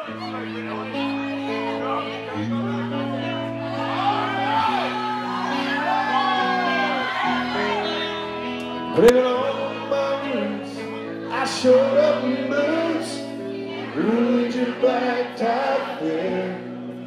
Living on my roots, I showed up in boots, ruined your black top there.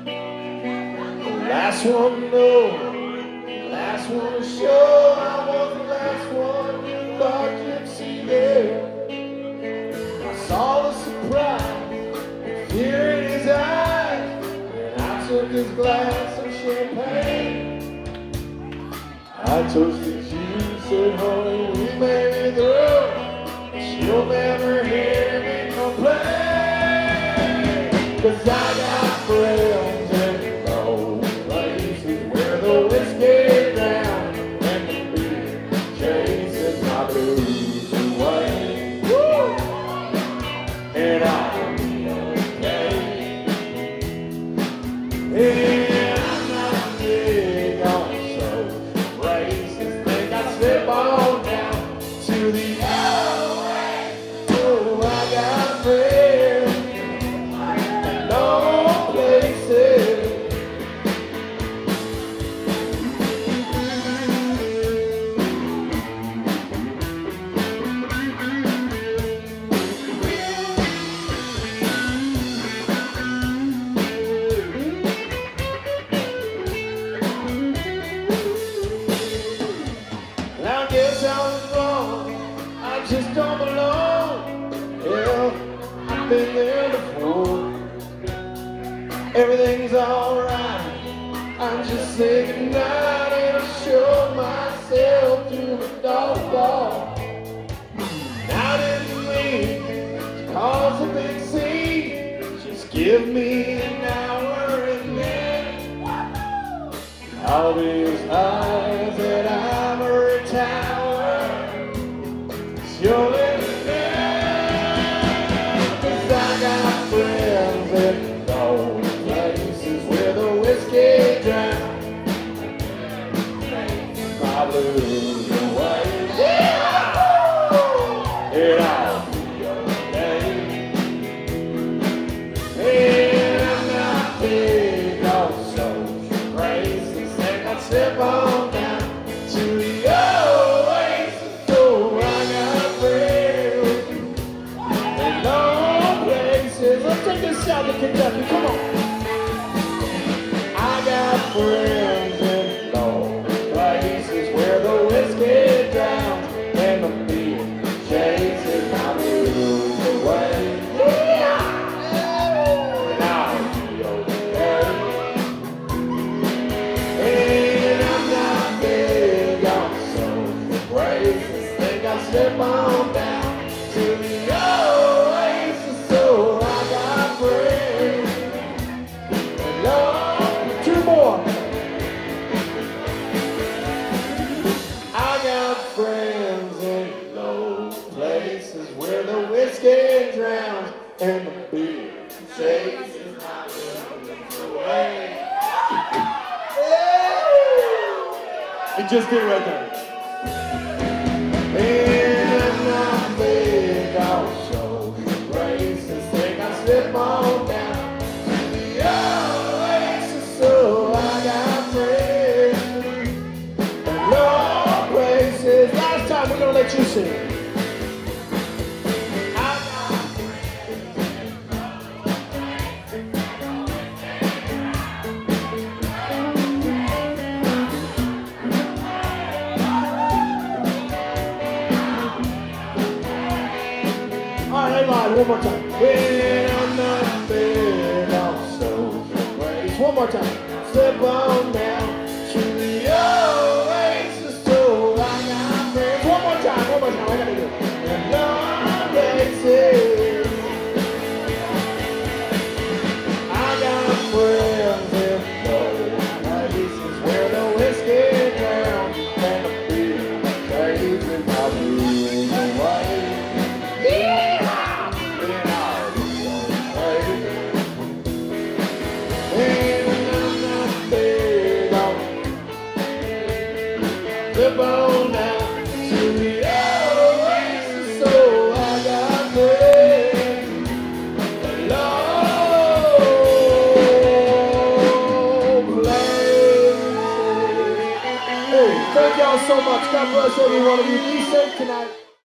Last one to know, last one to show. I was the last one you thought you'd see there. I saw the surprise, fear in his eyes, and I took his glass of champagne. I toasted you, said, honey, we made it through. She'll never hear me complain, 'cause I got friends in low places where the whiskey down and the beer chases my blues away. Woo! And I'll be okay. And I'm not big on so races. Think I slip on down to the LA. Oh, I got friends in low places. And I guess I was wrong, I just don't belong. Yeah, I've been there before. Everything's alright, I'm just saying goodnight, and I show myself to the dog ball. I didn't mean to cause a big scene, just give me an hour and then I'll be as high as that ivory tower. 'Cause you're living there. 'Cause I got friends in those places where the whiskey drowns my blues away. Yeah! And I'll be okay. And I'm not big on social races. Think I'd slip on down to the oasis. So I got friends in low places. Let's take this out to Kentucky. Come on. I got friends in low places where the whiskey drowns and the beer chases my blues away. Yeah! And I'll be okay. And I'm not big on social races. Think I'll slip on down to the oasis. So I got friends. Lord, two more. I got friends in low places where the whiskey drowns and the beer chases my blues away. It just did right there. And I'm not big on social races. Think I slip on down to the oasis. So I got friends in low places. Last time we're gonna let you sing. I got all right, live one more time. When I'm not big on social races. One more time. Slip on down to the oasis. So I got friends. One more time. I gotta do it. In low places. I got friends in low places where the whiskey drowns and the beer chases my blues away. And I'm not big on Thank y'all so much. God bless every one of you. Be safe tonight.